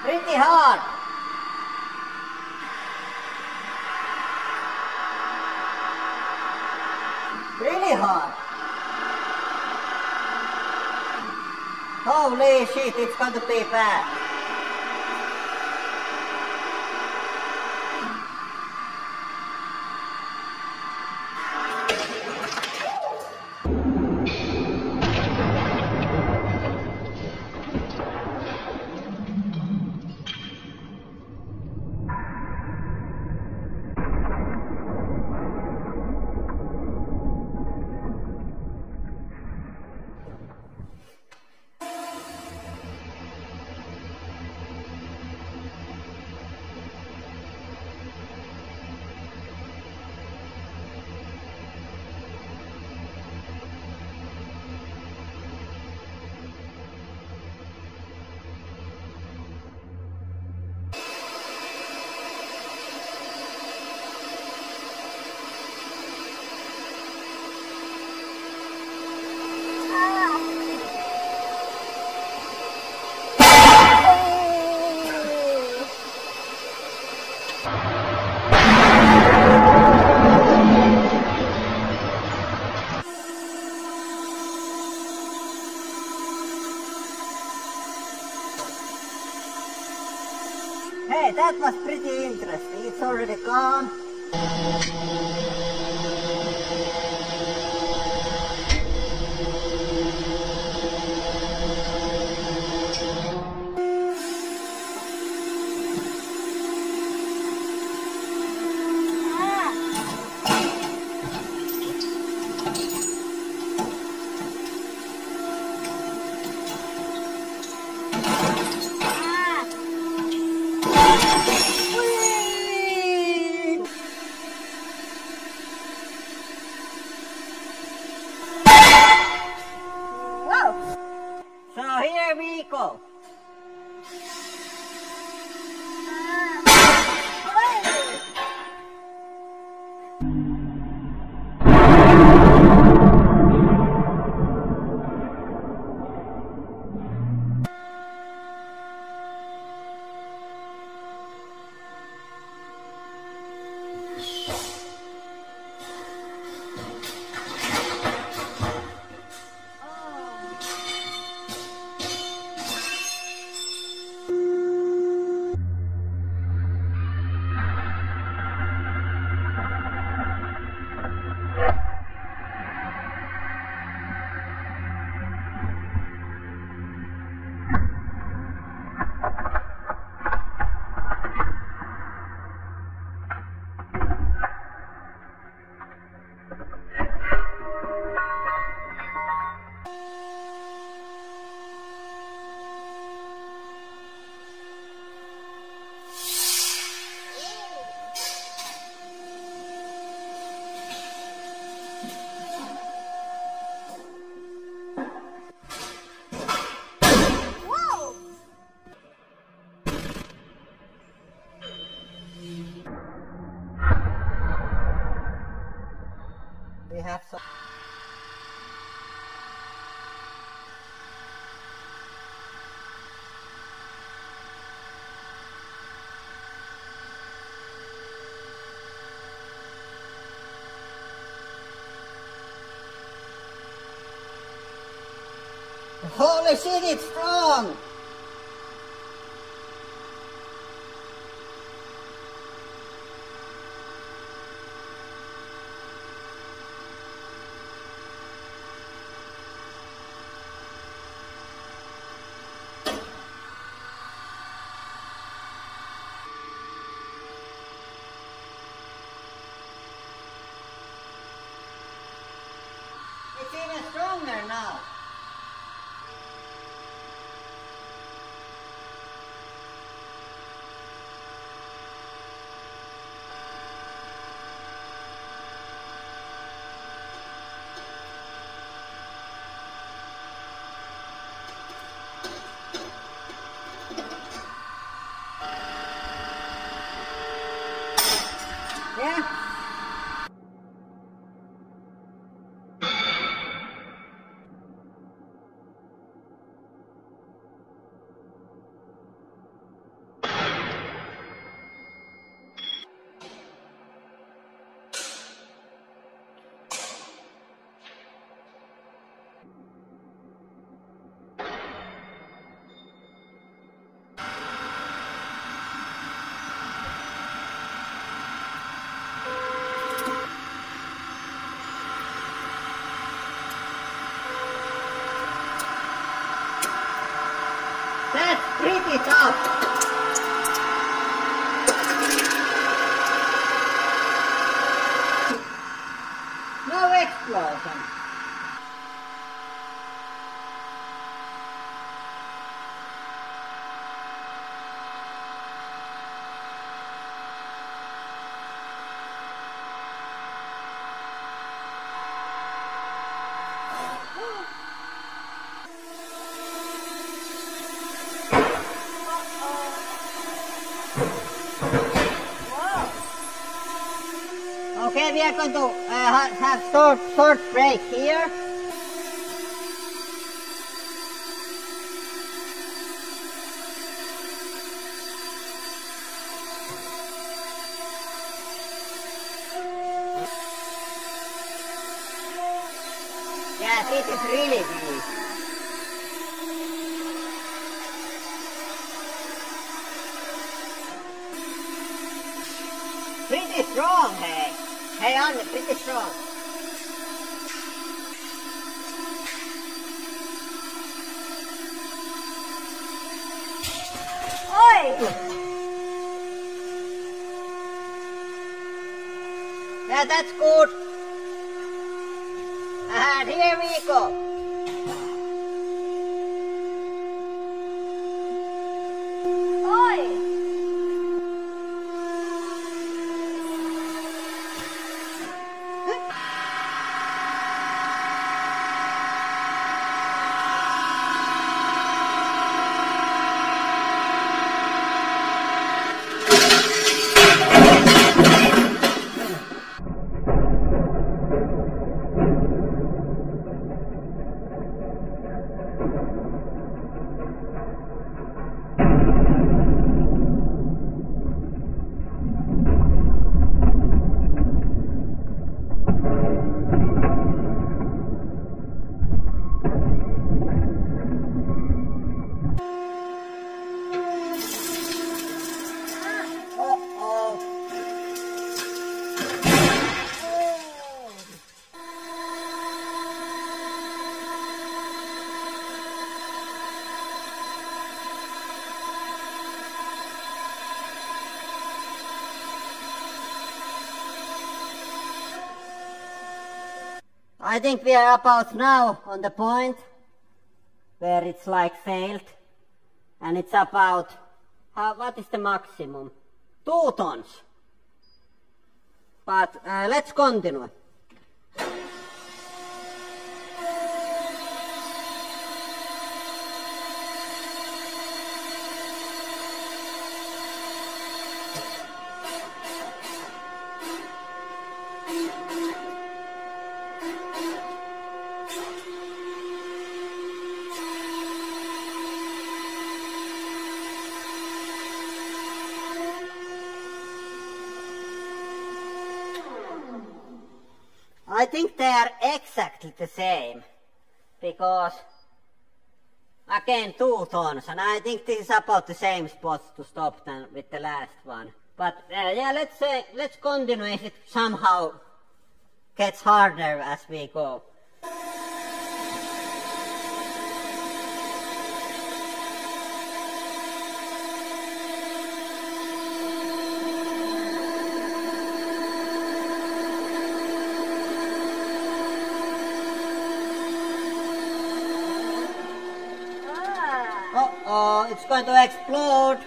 Pretty hard. Really hard. Holy shit, it's going to be bad. Hey, that was pretty interesting. It's already gone. So here we go. We have some. Holy shit, it's strong! It's even stronger now. Yeah. pretty tough. No explosion. Okay, we are going to have short break here. Yeah, this is really deep. Pretty strong, hey. Hey, Anne, pretty strong. Oi! Yeah, that's good. And here we go. Oi! I think we are about now on the point where it's like failed, and it's about, what is the maximum? 2 tons. But let's continue. I think they are exactly the same, because again 2 tons, and I think this is about the same spot to stop than with the last one. But yeah, let's continue if it somehow gets harder as we go. Uh-oh, it's going to explode.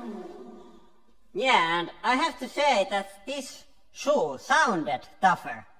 Yeah, and I have to say that this shoe sounded tougher.